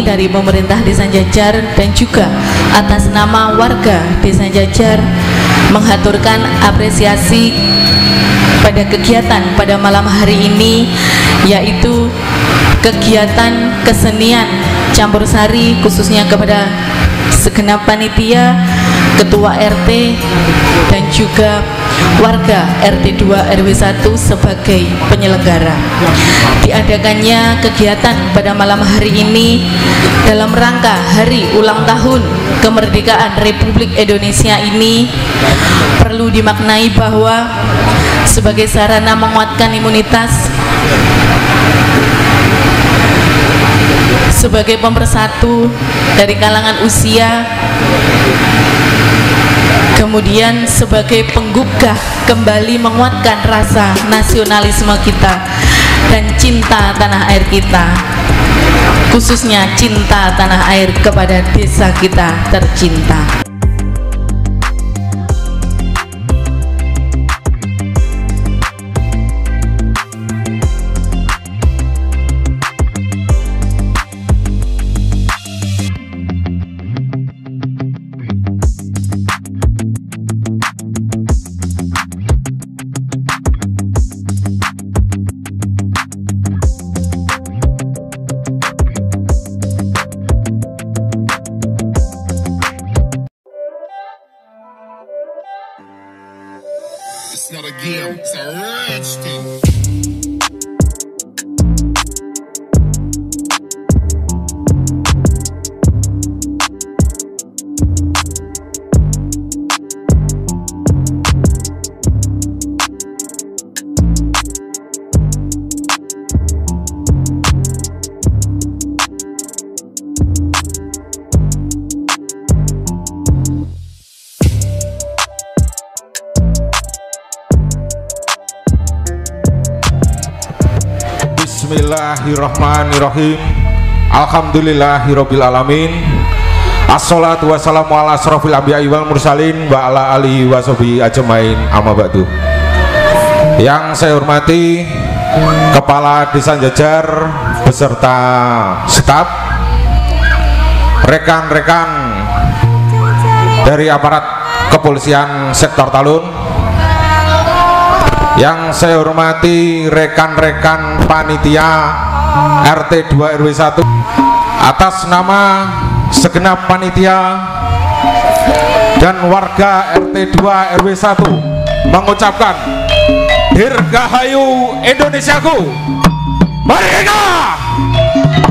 dari pemerintah Desa Jajar dan juga atas nama warga Desa Jajar menghaturkan apresiasi pada kegiatan pada malam hari ini, yaitu kegiatan kesenian campur sari khususnya kepada segenap panitia, ketua RT dan juga warga RT 2 RW 1 sebagai penyelenggara. Diadakannya kegiatan pada malam hari ini dalam rangka hari ulang tahun kemerdekaan Republik Indonesia ini perlu dimaknai bahwa sebagai sarana menguatkan imunitas, sebagai pemersatu dari kalangan usia, kemudian sebagai penggugah kembali menguatkan rasa nasionalisme kita dan cinta tanah air kita, khususnya cinta tanah air kepada desa kita tercinta. It's not a game, it's a rich thing. Bismillahirrahmanirrahim. Alhamdulillahirabbil alamin. Assalatu wassalamu ala asrofil anbiya'i wal mursalin wa ala alihi washabihi ajmain, amma ba'du. Yang saya hormati Kepala Desa Jajar beserta staf, rekan-rekan dari aparat kepolisian sektor Talun, yang saya hormati rekan-rekan panitia RT 2 RW 1, atas nama segenap panitia dan warga RT 2 RW 1 mengucapkan Dirgahayu Indonesiaku, Merdeka!